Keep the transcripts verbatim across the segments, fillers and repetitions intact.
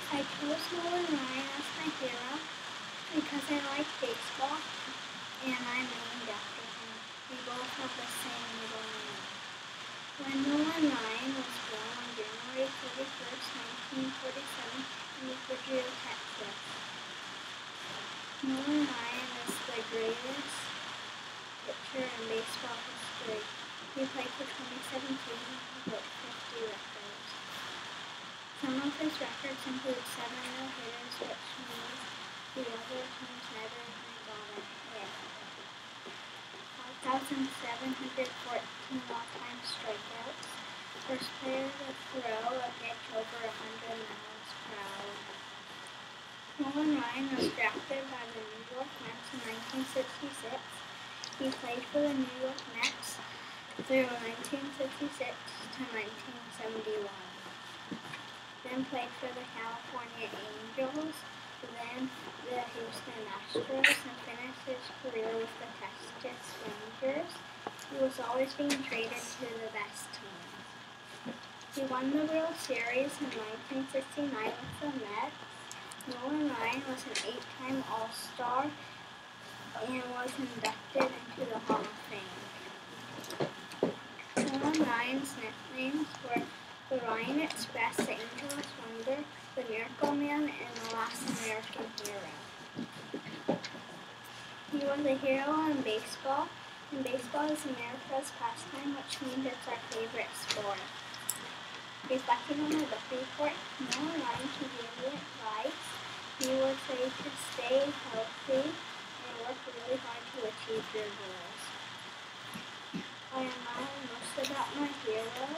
I chose Nolan Ryan as my hero because I like baseball and I'm named after him. We both have the same middle name. When Nolan Ryan was born on January thirty-first, nineteen forty-seven in Equidrio, Texas. Nolan Ryan is the greatest pitcher in baseball history. He played for twenty-seven teams and broke fifty records. Some of his records include seven no-hitters, which means the other teams never even got a hit. five thousand seven hundred fourteen all-time strikeouts. First player to throw a pitch over one hundred miles per hour. Nolan Ryan was drafted by the New York Mets in nineteen sixty-six. He played for the New York Mets through nineteen fifty-six to nineteen seventy-one. Then played for the California Angels, then the Houston Astros, and finished his career with the Texas Rangers. He was always being traded to the best teams. He won the World Series in nineteen sixty-nine with the Mets. Nolan Ryan was an eight-time All-Star and was inducted into the Hall of Fame. Nolan Ryan's nicknames were the Ryan Express, the Angelus Wonder, the Miracle Man, and the Last American Hero. He was a hero in baseball, and baseball is America's pastime, which means it's our favorite sport. Reflecting on my book report, Nolan Ryan can give you advice. He would say to stay healthy and work really hard to achieve your goals. I admire most about my hero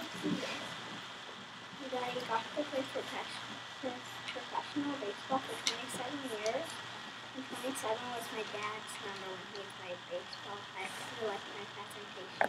that he got to play professional baseball for twenty-seven years, and twenty-seven was my dad's number when he played baseball. I feel like my presentation.